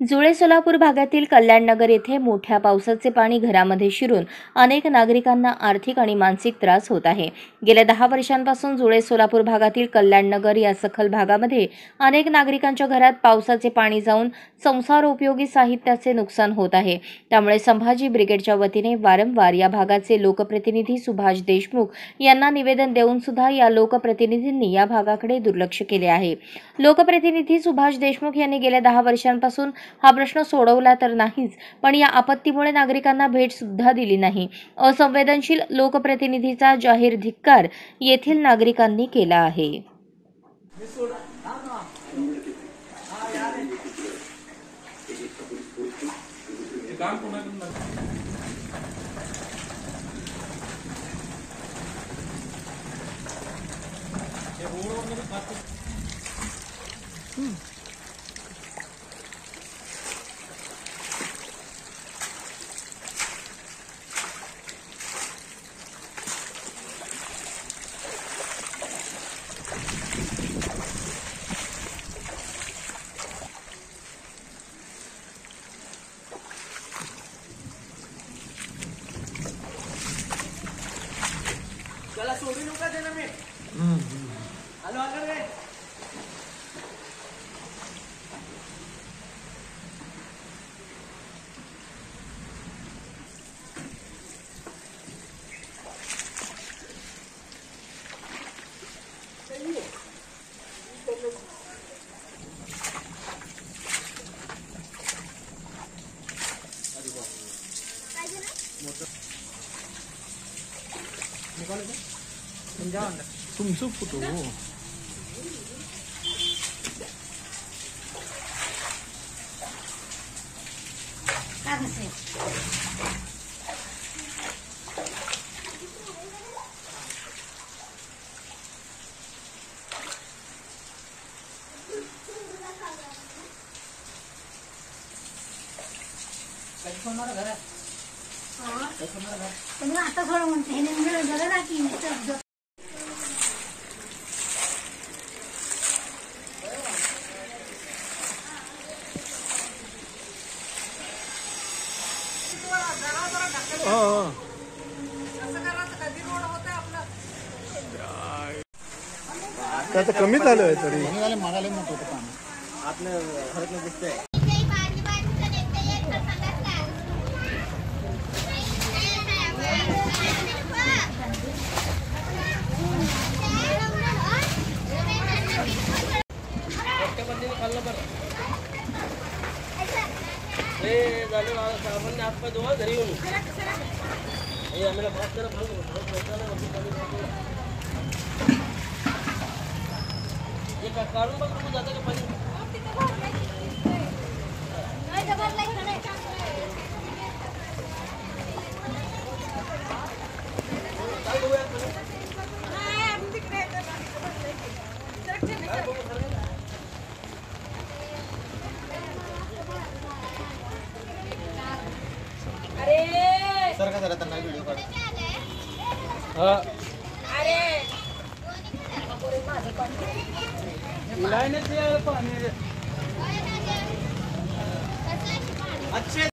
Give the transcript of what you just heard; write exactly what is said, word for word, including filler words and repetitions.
जुळे सोलापूर भागातील कल्याणनगर येथे मोठ्या पावसाचे पाणी घरामध्ये शिरून अनेक नागरिकांना आर्थिक आणि मानसिक त्रास होत आहे। गेल्या दहा वर्षांपासून जुळे सोलापूर भागातील कल्याणनगर या सखल भागामध्ये अनेक नागरिकांच्या घरात पावसाचे पाणी जाऊन संसारोपयोगी साहित्याचे नुकसान होत आहे। त्यामुळे संभाजी ब्रिगेडच्या वतीने वारंवार या भागाचे लोकप्रतिनिधी सुभाष देशमुख यांना निवेदन देऊन सुद्धा या लोकप्रतिनिधींनी या भागाकडे दुर्लक्ष केले आहे। लोकप्रतिनिधी सुभाष देशमुख यांनी गेल्या दहा वर्षांपासून हा प्रश्न सोडवला तर नाहीच, पण या आपत्तीमुळे नागरिकांना भेट सुद्धा दिली नाही। असंवेदनशील लोकप्रतिनिधीचा जाहीर धिक्कार येथील नागरिकांनी केला आहे। चला सोडू नका देना मी हॅलो आगर रे तुमचं फोटो आता थोडं म्हणते त्याचं कमी झालं तरी मागायला नको होतं पाणी आपलं हरकलं दिसतंय। आपका दुआ घरी येऊन हे आम्हाला बात करा ये काढून बघ तू जाता का पाणी सर का जरा त्यांना व्हिडिओ काढ हां अरे लाईन पाणी अच्छे